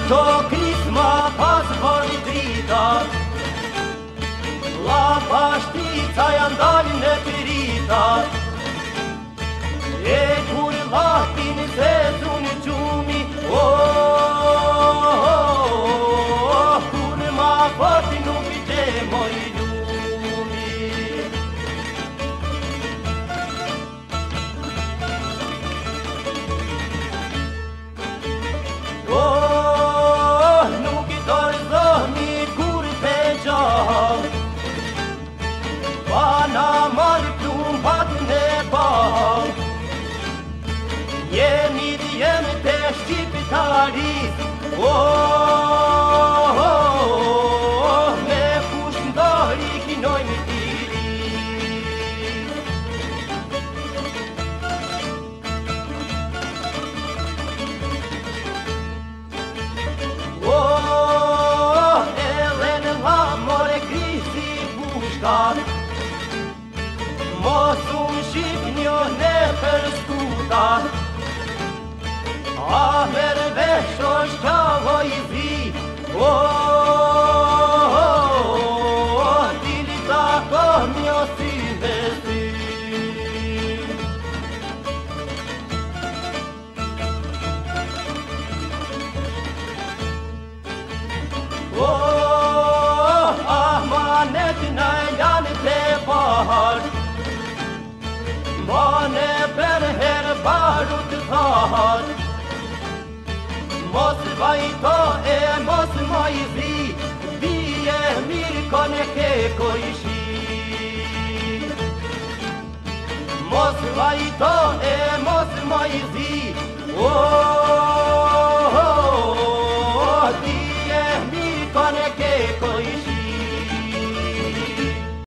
to krisma pas vori drita, la pashtica janë dalin e pirita, e kur lahin se zuni gjumi, kur ma forti nuk i gjemoj ljumi. Nuk i dorëzoni kur të gjallë, pa na marrë plumbat në balë. Jemi djemë të shqiptaris, me kush ndori kinojmë tiri. Edhe në lamor e krisi bushkat, mos unë shqip një në për skutat, a verve shosh qavo i zi, dili ta kom një si dhe si. Ahmanet në janë të parë, mane për her barut thar, mos vajto e mos ma i zi, bie mirë kone ke kojshi. Mos vajto e mos ma i zi,